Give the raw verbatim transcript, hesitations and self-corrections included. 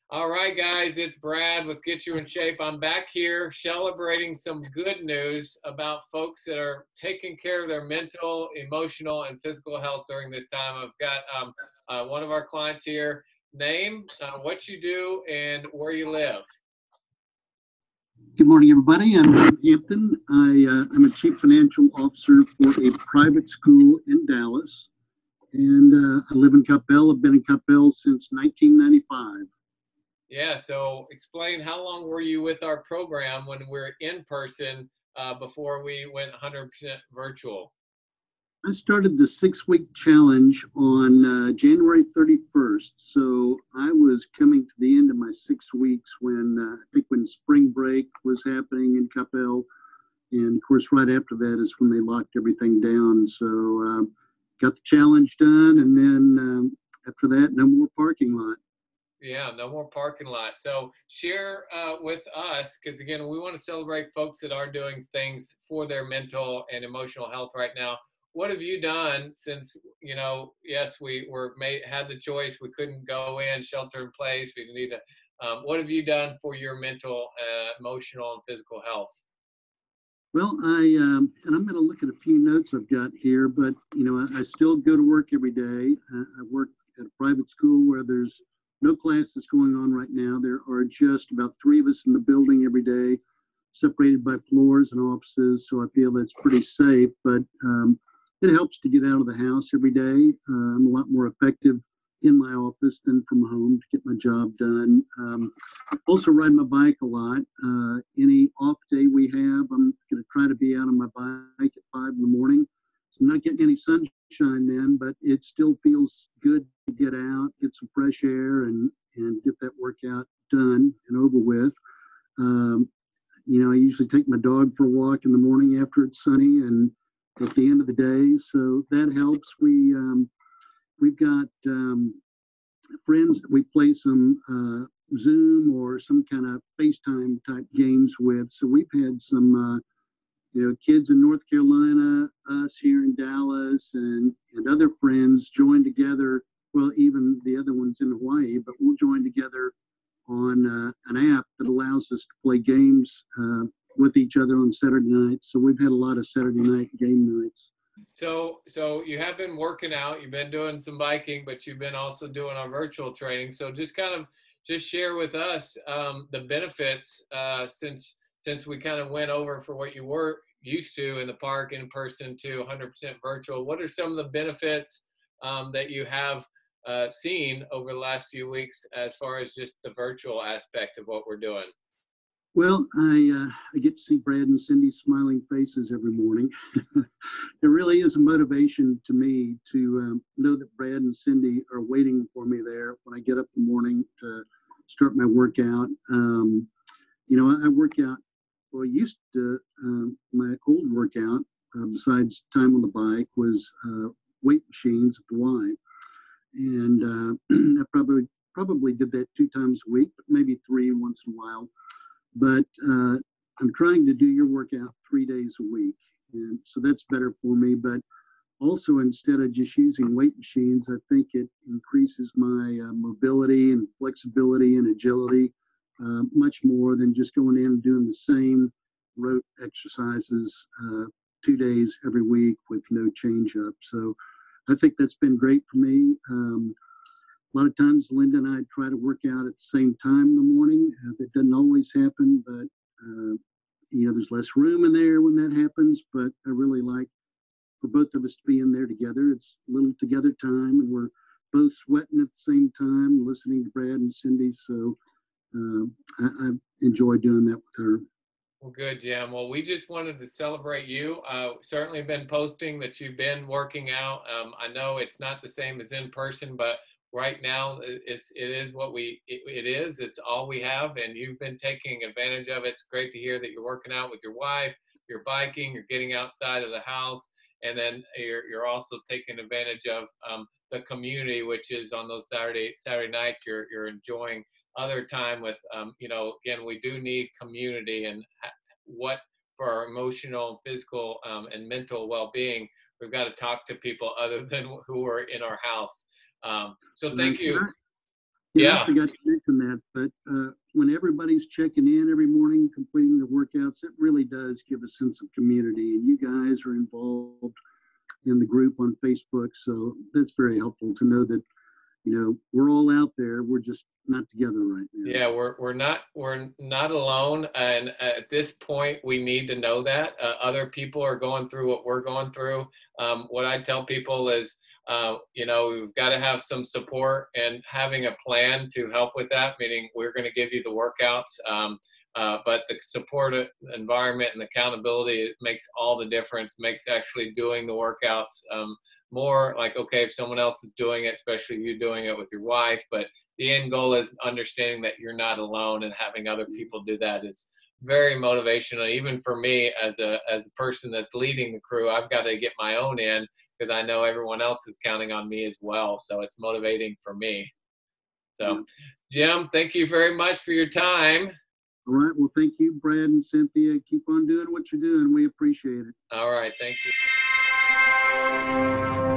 All right, guys, it's Brad with Get You in Shape. I'm back here celebrating some good news about folks that are taking care of their mental, emotional, and physical health during this time. I've got um, uh, one of our clients here. Name, uh, what you do, and where you live. Good morning, everybody. I'm Jim Hampton. I, uh, I'm a chief financial officer for a private school in Dallas, and uh, I live in Coppell. I've been in Coppell since nineteen ninety-five. Yeah, so explain, how long were you with our program when we're in person uh, before we went one hundred percent virtual? I started the six-week challenge on uh, January thirty-first, so I was coming to the end of my six weeks when uh, I think when spring break was happening in Coppell, and of course right after that is when they locked everything down. So um, got the challenge done, and then um, after that, no more parking lot. Yeah, no more parking lot. So share uh, with us, because again, we want to celebrate folks that are doing things for their mental and emotional health right now. What have you done since, you know, yes, we were made, had the choice, we couldn't go in, shelter in place, we need to, um, what have you done for your mental, uh, emotional, and physical health? Well, I um, and I'm going to look at a few notes I've got here, but you know, I, I still go to work every day. I, I work at a private school where there's no classes going on right now. There are just about three of us in the building every day, separated by floors and offices. So I feel that's pretty safe, but um, it helps to get out of the house every day. Uh, I'm a lot more effective in my office than from home to get my job done. Um, also ride my bike a lot. Uh, any off day we have, I'm going to try to be out on my bike at five in the morning. So I'm not getting any sunshine then, but it still feels good to get out, get some fresh air, and and get that workout done and over with. Um, you know, I usually take my dog for a walk in the morning after it's sunny and at the end of the day. So that helps. We um, we've got um, friends that we play some uh, Zoom or some kind of FaceTime type games with. So we've had some, uh, you know, kids in North Carolina, us here in Dallas, and, and other friends join together. Well, even the other ones in Hawaii, but we'll join together on uh, an app that allows us to play games uh, with each other on Saturday nights. So we've had a lot of Saturday night game nights. So, so you have been working out, you've been doing some biking, but you've been also doing our virtual training. So just kind of just share with us um, the benefits uh, since since we kind of went over for what you were used to in the park in person to one hundred percent virtual. What are some of the benefits um, that you have uh, seen over the last few weeks as far as just the virtual aspect of what we're doing? Well, I uh, I get to see Brad and Cindy's smiling faces every morning. It really is a motivation to me to um, know that Brad and Cindy are waiting for me there when I get up in the morning to start my workout. Um, you know, I, I work out. Well, I used to um, my old workout uh, besides time on the bike was uh, weight machines at the Y, and uh, I probably probably did that two times a week, but maybe three once in a while. But uh, I'm trying to do your workout three days a week. And so that's better for me. But also, instead of just using weight machines, I think it increases my uh, mobility and flexibility and agility uh, much more than just going in and doing the same rote exercises uh, two days every week with no change up. So I think that's been great for me. Um, a lot of times, Linda and I try to work out at the same time in the morning. Uh, that doesn't always happen, but uh, you know, there's less room in there when that happens. But I really like for both of us to be in there together. It's a little together time, and we're both sweating at the same time, listening to Brad and Cindy. So uh, I, I enjoy doing that with her. Well, good, Jim. Well, we just wanted to celebrate you. Uh, certainly been posting that you've been working out. Um, I know it's not the same as in person, but right now it's it is what we it, it is. It's all we have, and you've been taking advantage of it. It's great to hear that you're working out with your wife, you're biking, you're getting outside of the house, and then you're you're also taking advantage of um, the community, which is on those Saturday Saturday nights. You're you're enjoying other time with um, you know, again, we do need community, and what for our emotional, physical, um, and mental well-being, we've got to talk to people other than who are in our house. Um, so thank you. Yeah, and I Yeah. forgot to mention that, but uh, when everybody's checking in every morning, completing the workouts, it really does give a sense of community. And you guys are involved in the group on Facebook, so that's very helpful to know that, you know, we're all out there. We're just not together right now. Yeah, we're we're not we're not alone, and at this point, we need to know that uh, other people are going through what we're going through. Um, what I tell people is, uh, you know, we've got to have some support and having a plan to help with that. Meaning, we're going to give you the workouts, um, uh, but the support environment and accountability, it makes all the difference. Makes actually doing the workouts um, more like, okay, if someone else is doing it, especially you doing it with your wife, but the end goal is understanding that you're not alone, and having other people do that is very motivational. Even for me, as a as a person that's leading the crew, I've got to get my own in because I know everyone else is counting on me as well. So it's motivating for me. So, Jim, thank you very much for your time. All right. Well, thank you, Brad and Cynthia. Keep on doing what you're doing. We appreciate it. All right. Thank you.